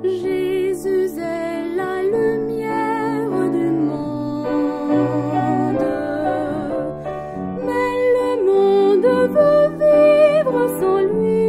Jésus est la lumière du monde, mais le monde veut vivre sans lui.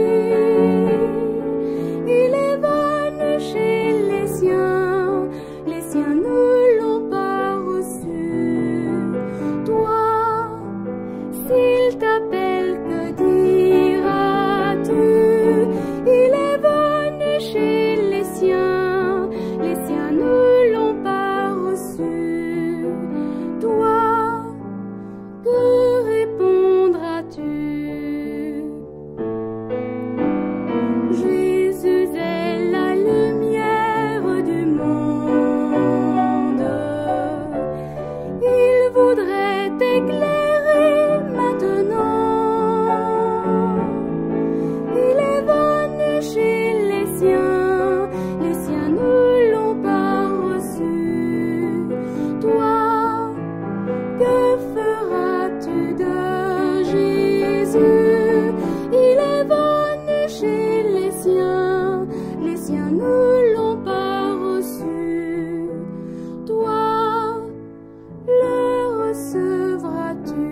Il est venu chez les siens ne l'ont pas reçu. Toi, s'il t'appelle, que diras-tu? Il est venu chez les siens ne l'ont pas reçu. Toi, que répondras-tu? Jésus est la lumière du monde. Il voudrait t'éclairer maintenant. Il est venu chez les siens ne l'ont pas reçu. Toi, que feras-tu de Jésus? Il est venu chez les siens ne l'ont pas reçu. Toi, le recevras-tu?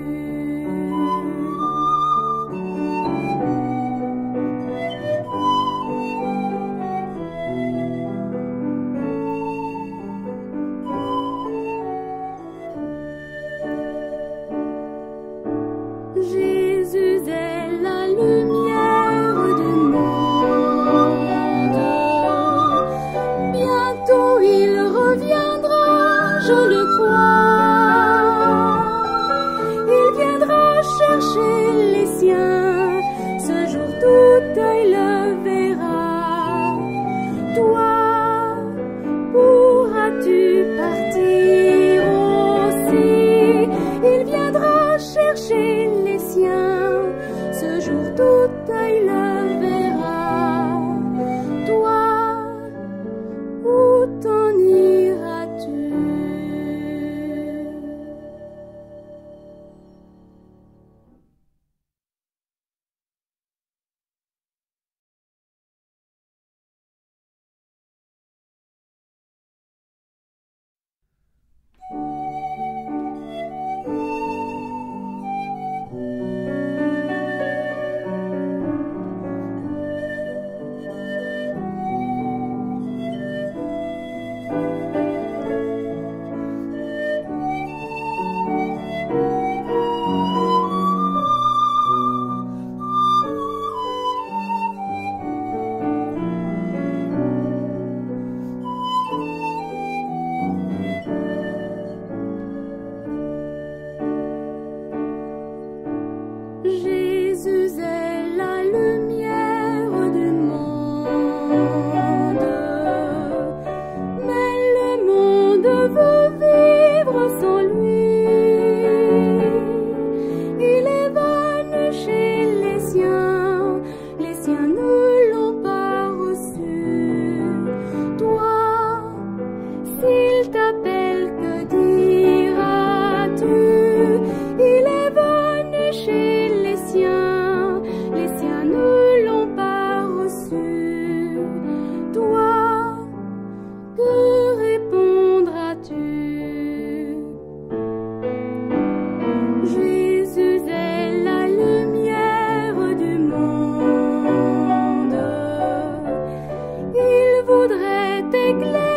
Jésus est la lumière du monde. Bientôt il reviendra, je le crois. Il viendra chercher les siens, ce jour tout œil le verra. Toi, pourras-tu partir aussi? Il viendra chercher les siens, ce jour tout œil le verra. Toi, où t'en iras-tu? Jésus est la lumière du monde, mais le monde veut vivre sans lui. Il est venu chez les siens ne l'ont pas reçu. Toi, s'il t'appelle, que diras-tu? Il est venu chez les siens ne l'ont pas reçu. Toi, que répondras-tu? Jésus est la lumière du monde. Il voudrait t'éclairer